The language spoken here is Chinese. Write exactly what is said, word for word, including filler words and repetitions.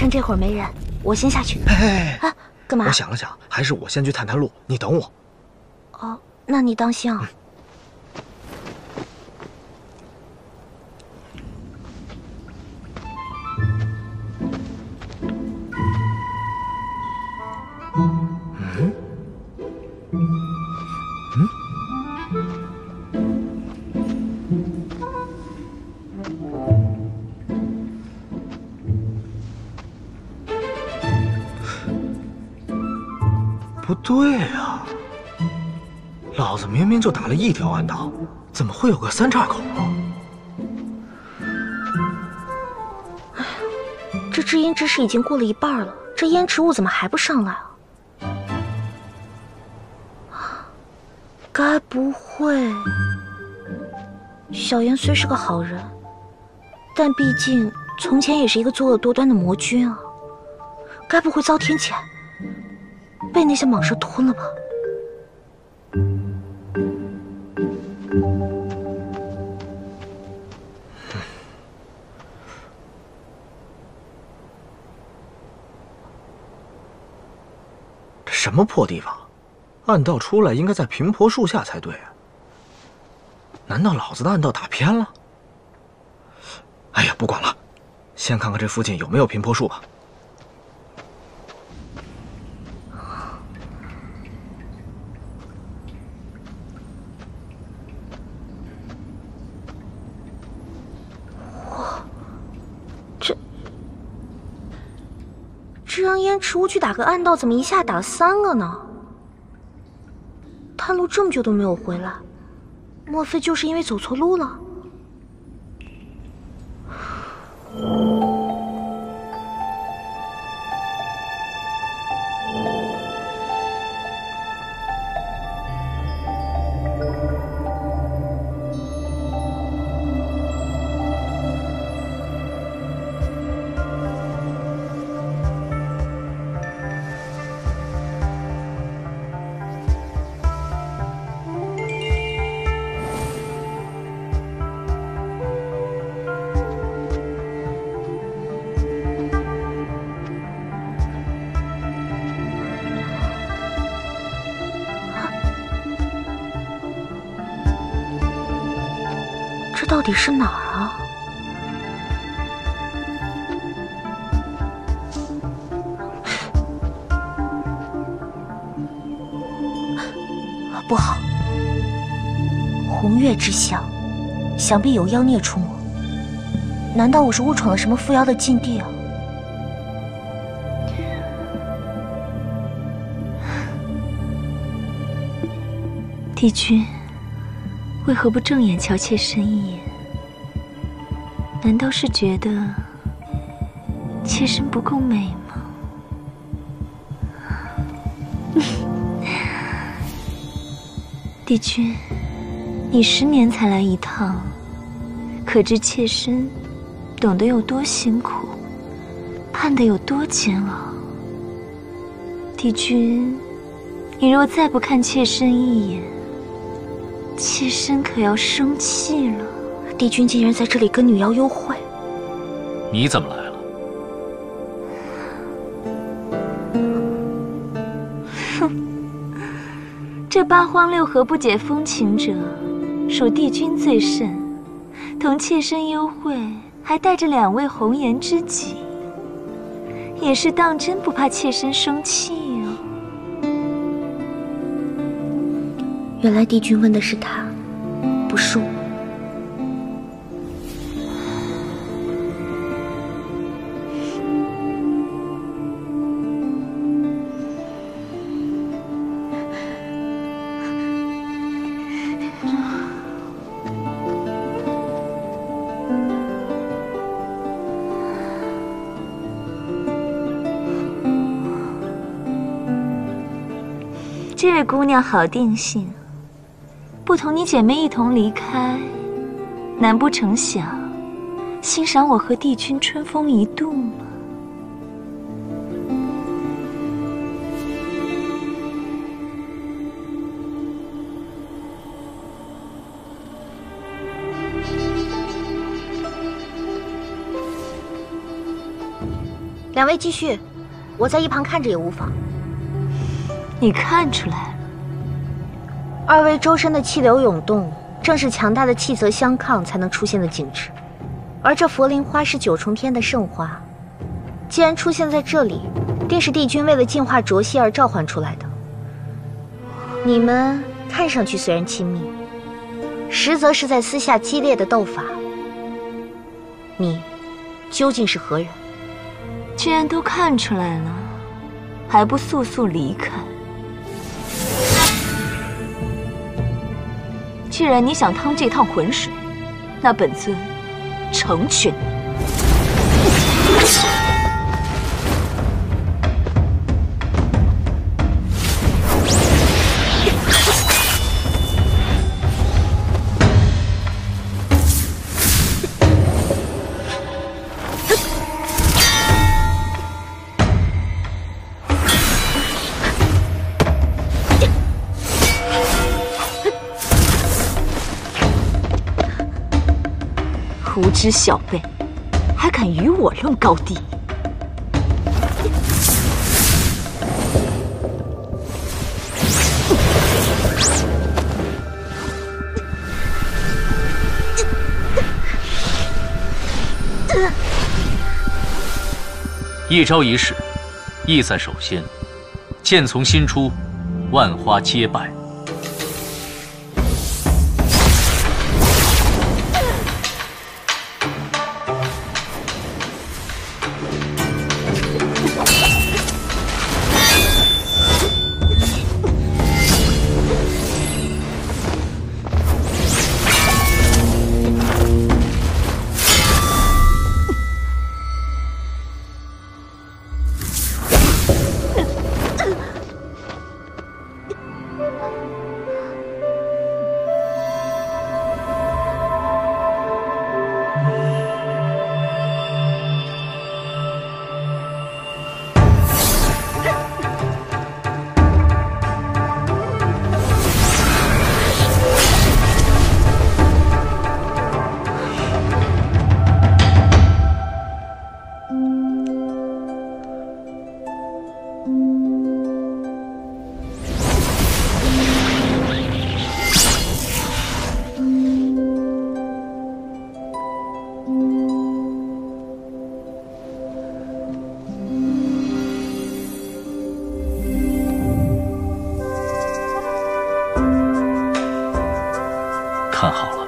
趁这会儿没人，我先下去。 哎， 啊，干嘛？ 我想了想，还是我先去探探路，你等我。 哦，那你当心啊。嗯嗯，嗯，不对啊！老子明明就打了一条暗道，怎么会有个三岔口啊？ 哎呀，这至阴之时已经过了一半了，这烟池雾怎么还不上来啊？ 该不会，小妍虽是个好人，但毕竟从前也是一个作恶多端的魔君啊！该不会遭天谴，被那些蟒蛇吞了吧？ 这什么破地方？ 暗道出来应该在平婆树下才对啊！难道老子的暗道打偏了？哎呀，不管了，先看看这附近有没有平婆树吧。 哇，这这让烟池雾去打个暗道，怎么一下打了三个呢？ 探路这么久都没有回来，莫非就是因为走错路了？这到底是哪儿啊？不好，红月之乡，想必有妖孽出没。难道我是误闯了什么附妖的禁地啊？ 帝君。 为何不正眼瞧妾身一眼？难道是觉得妾身不够美吗？帝君，你十年才来一趟，可知妾身等得有多辛苦，盼得有多煎熬。帝君，你若再不看妾身一眼， 妾身可要生气了！ 帝君竟然在这里跟女妖幽会， 你怎么来了？ 哼，这八荒六合不解风情者，属帝君最甚。同妾身幽会，还带着两位红颜知己，也是当真不怕妾身生气哦。 原来帝君问的是他，不是我。 这位姑娘好定性。 不同你姐妹一同离开，难不成想欣赏我和帝君春风一度吗？ 两位继续，我在一旁看着也无妨。 你看出来了， 二位周身的气流涌动，正是强大的气泽相抗才能出现的景致。而这佛灵花是九重天的圣花，既然出现在这里，定是帝君为了净化浊息而召唤出来的。你们看上去虽然亲密，实则是在私下激烈的斗法。你究竟是何人？ 既然都看出来了，还不速速离开？既然你想趟这趟浑水，那本尊成全你。无知小辈，还敢与我论高低！ 一招一式，意在手心，剑从心出，万花皆败。看好了。